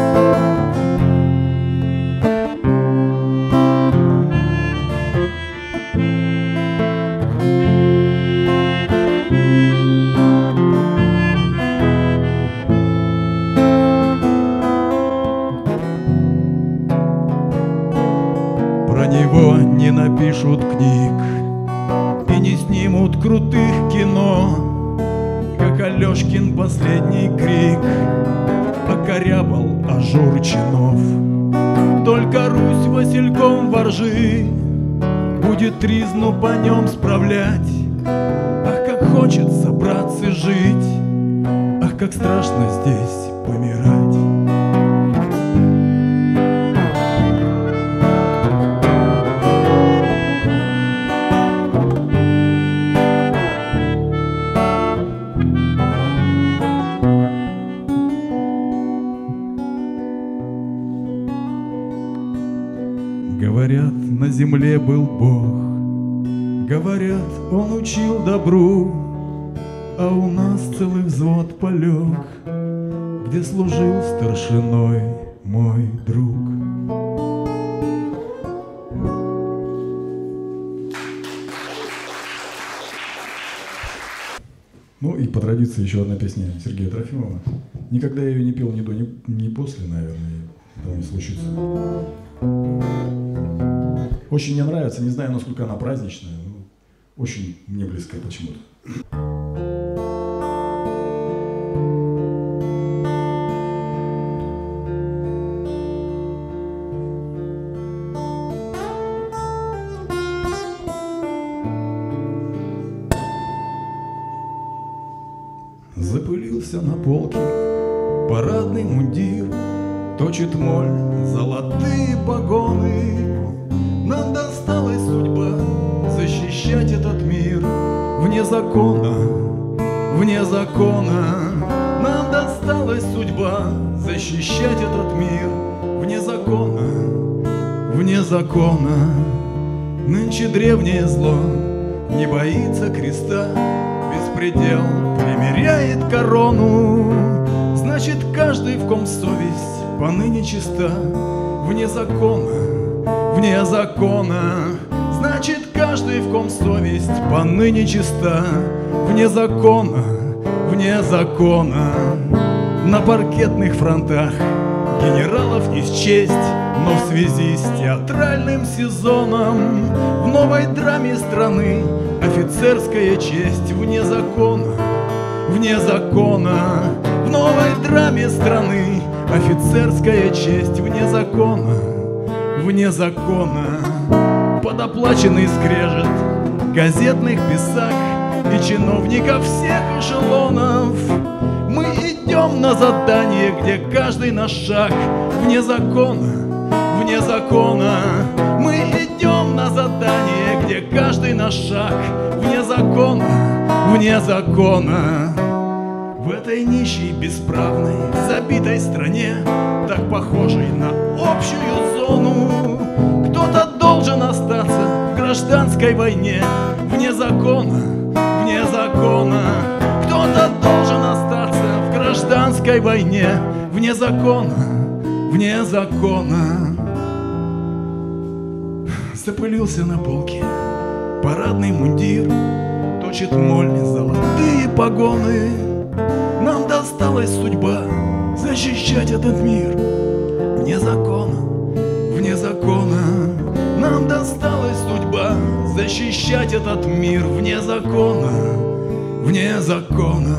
Про него не напишут книг и не снимут крутых кино, как Алешкин последний крик окорябал ажур чинов. Только Русь Васильком воржи будет тризну по нем справлять. Ах, как хочется, братцы, жить, ах, как страшно здесь помирать. Говорят, на земле был Бог, говорят, Он учил добру, а у нас целый взвод полег, где служил старшиной мой друг. Ну и по традиции еще одна песня Сергея Трофимова. Никогда я ее не пел ни до, ни, ни после, наверное, этого не случится. Очень мне нравится, не знаю, насколько она праздничная, но очень мне близкая почему-то. Запылился на полке парадный мундир, точит моль золотые погоны. Нам досталась судьба защищать этот мир вне закона, вне закона. Нам досталась судьба защищать этот мир вне закона, вне закона. Нынче древнее зло не боится креста, беспредел примеряет корону. Значит, каждый, в ком совесть поныне чиста, вне закона, вне закона. Значит, каждый, в ком совесть поныне чиста, вне закона, вне закона. На паркетных фронтах генералов не счесть, но в связи с театральным сезоном в новой драме страны офицерская честь вне закона, вне закона. В новой драме страны офицерская честь вне закона, вне закона. Подоплаченный скрежет газетных писак и чиновников всех эшелонов. Мы идем на задание, где каждый наш шаг вне закона, вне закона. Мы идем на задание, где каждый наш шаг вне закона, вне закона. В этой нищей, бесправной, забитой стране, так похожей на общую зону, кто-то должен остаться в гражданской войне вне закона, вне закона. Кто-то должен остаться в гражданской войне вне закона, вне закона. Запылился на полке парадный мундир, точит моль золотые погоны. Нам досталась судьба защищать этот мир вне закона, вне закона. Нам досталась судьба защищать этот мир вне закона, вне закона.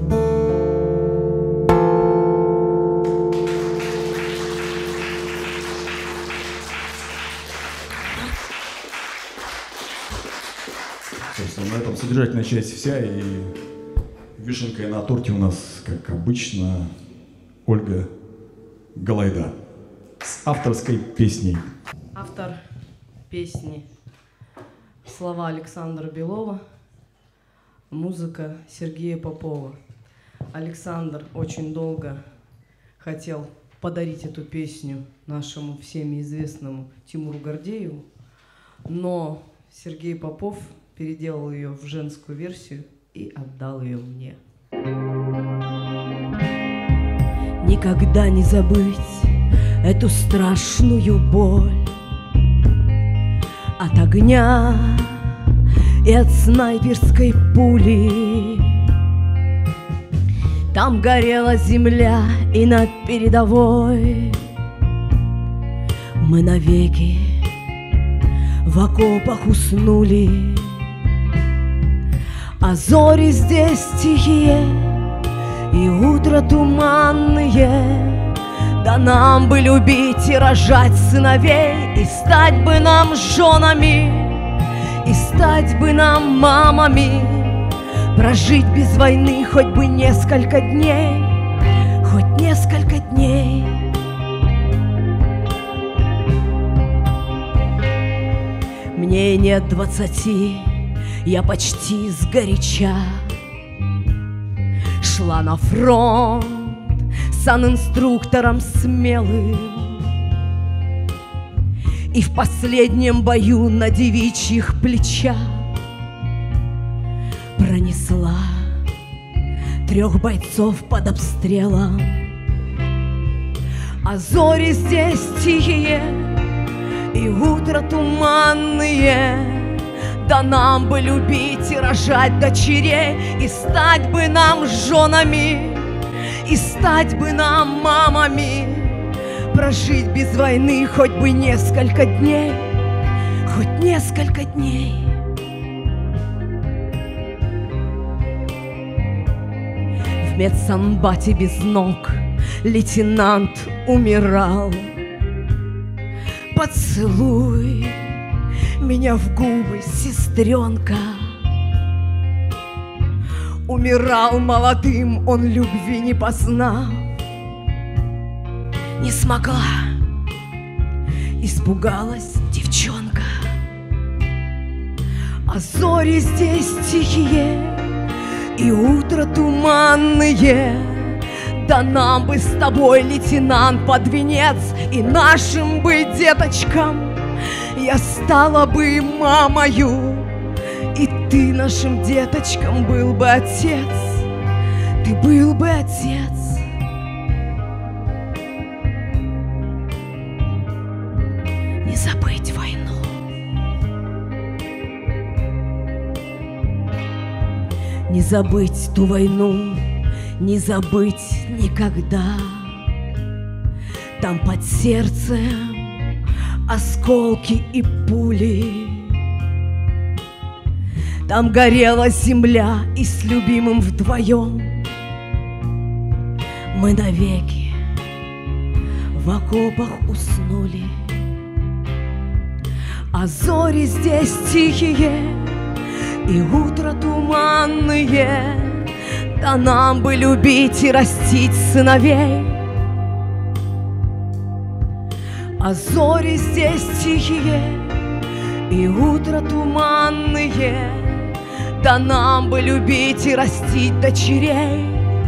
Собственно, на этом содержательная часть вся, и вишенкой на торте у нас, как обычно, Ольга Галайда с авторской песней. Автор песни — слова Александра Белова, музыка Сергея Попова. Александр очень долго хотел подарить эту песню нашему всеми известному Тимуру Гордееву, но Сергей Попов переделал ее в женскую версию и отдал ее мне. Никогда не забыть эту страшную боль от огня и от снайперской пули. Там горела земля, и на передовой мы навеки в окопах уснули. А зори здесь тихие и утро туманные. Да нам бы любить и рожать сыновей, и стать бы нам женами, и стать бы нам мамами, прожить без войны хоть бы несколько дней, хоть несколько дней. Мне нет двадцати, я почти сгоряча шла на фронт санинструктором смелым, и в последнем бою на девичьих плечах пронесла трех бойцов под обстрелом. А зори здесь тихие и утро туманные. Да нам бы любить и рожать дочерей, и стать бы нам женами, и стать бы нам мамами, прожить без войны хоть бы несколько дней, хоть несколько дней. В медсанбате без ног лейтенант умирал. Поцелуй меня в губы, сестренка. Умирал молодым, он любви не познал. Не смогла, испугалась девчонка. А зори здесь тихие и утро туманные. Да нам бы с тобой, лейтенант, под венец, и нашим бы деточкам я стала бы мамою, и ты нашим деточкам был бы отец, ты был бы отец. Не забыть войну, не забыть ту войну, не забыть никогда. Там под сердцем осколки и пули. Там горела земля, и с любимым вдвоем мы навеки в окопах уснули. А зори здесь тихие и утро туманные. Да нам бы любить и растить сыновей. А зори здесь тихие и утро туманные. Да нам бы любить и растить дочерей.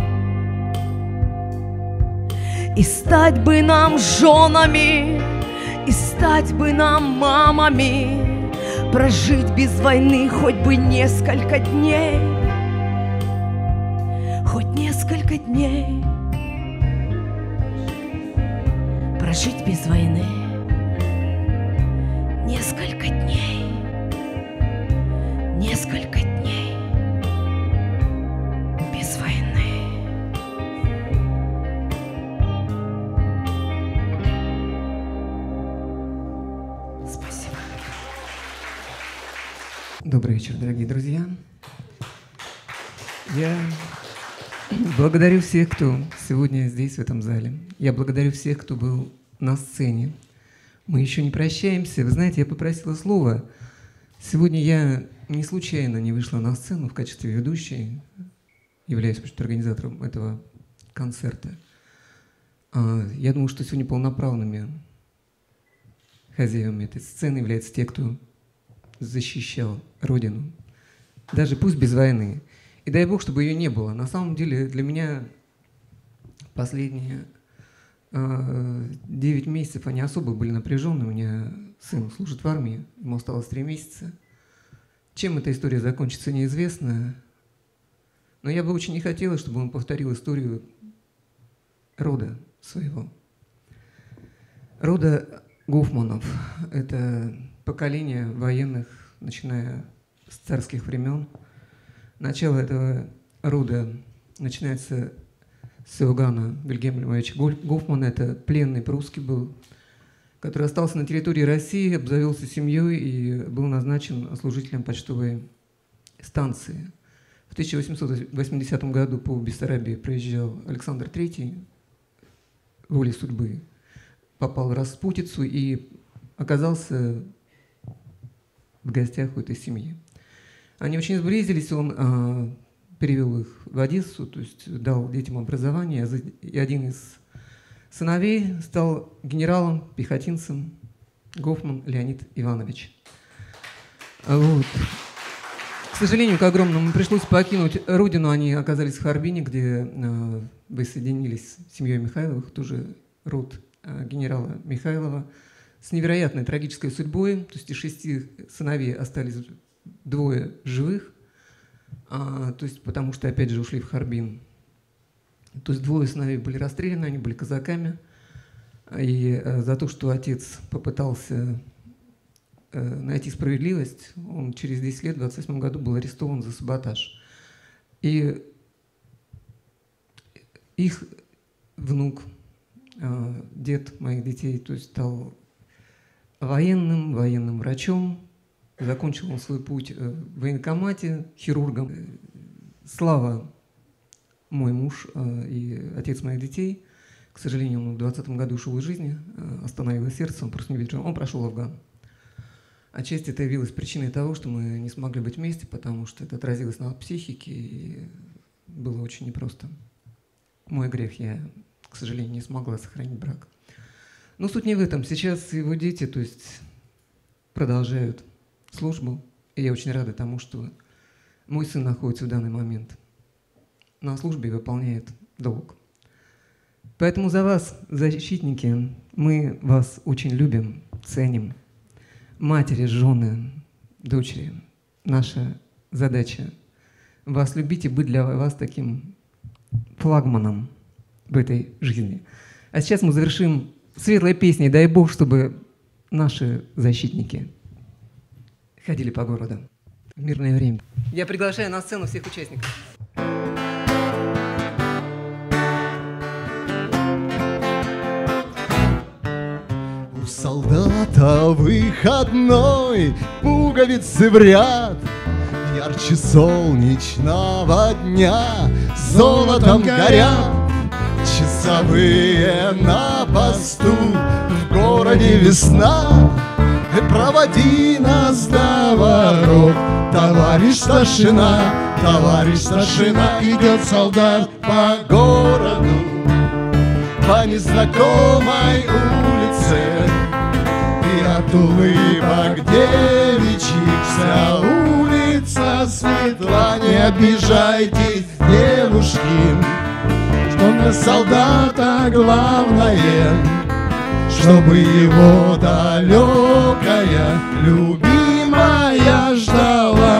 И стать бы нам женами, и стать бы нам мамами, прожить без войны хоть бы несколько дней, хоть несколько дней. Прожить без войны несколько дней, несколько дней без войны. Добрый вечер, дорогие друзья. Я благодарю всех, кто сегодня здесь, в этом зале. Я благодарю всех, кто был на сцене. Мы еще не прощаемся. Вы знаете, я попросила слова. Сегодня я не случайно не вышла на сцену в качестве ведущей, являюсь организатором этого концерта. Я думаю, что сегодня полноправными хозяевами этой сцены являются те, кто защищал Родину, даже пусть без войны. И дай Бог, чтобы ее не было. На самом деле для меня последние э, девять месяцев, они особо были напряженные. У меня сын служит в армии, ему осталось три месяца. Чем эта история закончится, неизвестно. Но я бы очень не хотела, чтобы он повторил историю рода своего. Рода Гофманов. Это поколение военных, начиная с царских времен. Начало этого рода начинается с Иоганна Вильгельма Львовича Гофмана. Это пленный прусский был, который остался на территории России, обзавелся семьей и был назначен служителем почтовой станции. В тысяча восемьсот восьмидесятом году по Бессарабии проезжал Александр Третий, волей судьбы, попал в распутицу и оказался в гостях у этой семьи. Они очень сблизились, он э, перевел их в Одессу, то есть дал детям образование, и один из сыновей стал генералом, пехотинцем Гофман Леонид Иванович. Вот. К сожалению, к огромному, пришлось покинуть родину, они оказались в Харбине, где э, воссоединились с семьей Михайловых, тоже род э, генерала Михайлова, с невероятной трагической судьбой, то есть из шести сыновей остались двое живых, а, то есть потому что, опять же, ушли в Харбин. То есть двое сыновей были расстреляны, они были казаками, и а, за то, что отец попытался а, найти справедливость, он через десять лет, в двадцать восьмом году, был арестован за саботаж. И их внук, а, дед моих детей, то есть стал военным, военным врачом, закончил он свой путь в военкомате, хирургом. Слава, мой муж и отец моих детей, к сожалению, он в двадцатом году ушел из жизни, остановило сердце, он просто не выдержал, он прошел Афган. Отчасти это явилось причиной того, что мы не смогли быть вместе, потому что это отразилось на психике, и было очень непросто. Мой грех, я, к сожалению, не смогла сохранить брак. Но суть не в этом. Сейчас его дети, то есть, продолжают службу, и я очень рада тому, что мой сын находится в данный момент на службе и выполняет долг. Поэтому за вас, защитники, мы вас очень любим, ценим. Матери, жены, дочери, наша задача вас любить и быть для вас таким флагманом в этой жизни. А сейчас мы завершим светлой песней, дай Бог, чтобы наши защитники ходили по городу в мирное время. Я приглашаю на сцену всех участников. У солдата выходной, пуговицы в ряд, ярче солнечного дня золотом горят. Часовые на посту, в городе весна. Проводи нас до ворот, товарищ старшина, товарищ старшина. Идет солдат по городу, по незнакомой улице, и от улыбок девичьих вся улица светла. Не обижайтесь, девушки, что на солдата главное, чтобы его далекая любимая ждала.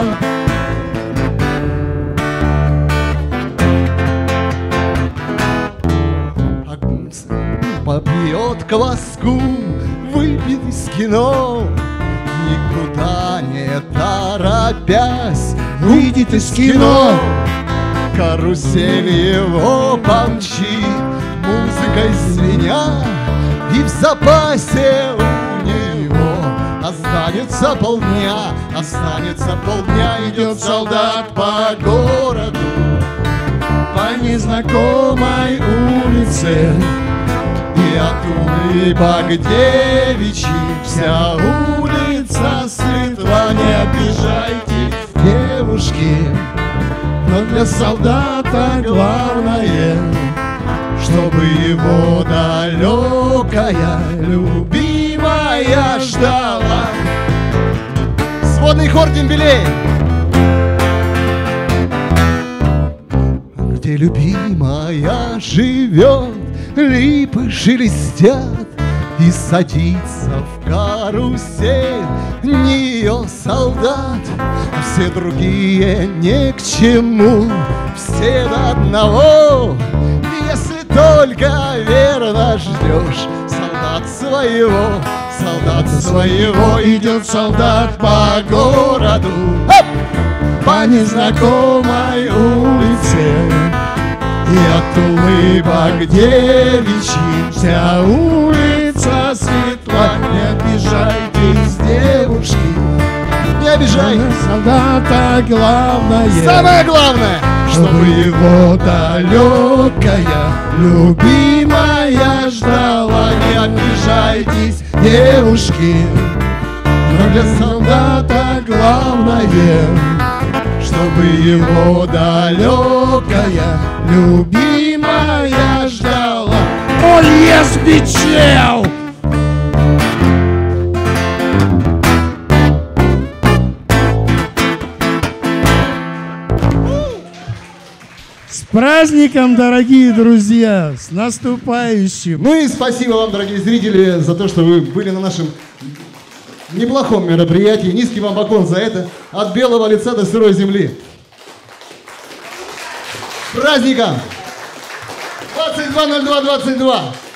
Попьет кваску, выпьет из кино, никуда не торопясь выйдет из кино. Карусель его помчит, музыкой звеня, и в запасе у него Останется полдня, останется полдня, идет солдат по городу, по незнакомой улице, и от улыбок девичьих вся улица светла. Не обижайте, девушки, но для солдата главное, чтобы его далекая любимая ждала. Сводный хор дембелей. Где любимая живет, липы шелестят, и садится в карусель нее солдат. А все другие ни к чему, все до одного. Если только верно ждешь солдат своего, солдат своего, идет солдат по городу, Оп! По незнакомой улице, и от улыбок девичьих вся улица светла. Не обижайтесь, девушки, не обижайтесь. Солдата главное, самое главное, чтобы его далекая любимая ждала. Не обижайтесь, девушки, но для солдата главное, чтобы его далекая любимая ждала. О, yes, бичел! С праздником, дорогие друзья! С наступающим! Ну и спасибо вам, дорогие зрители, за то, что вы были на нашем неплохом мероприятии. Низкий вам поклон за это. От белого лица до сырой земли. С праздником! двадцать два ноль два двадцать два.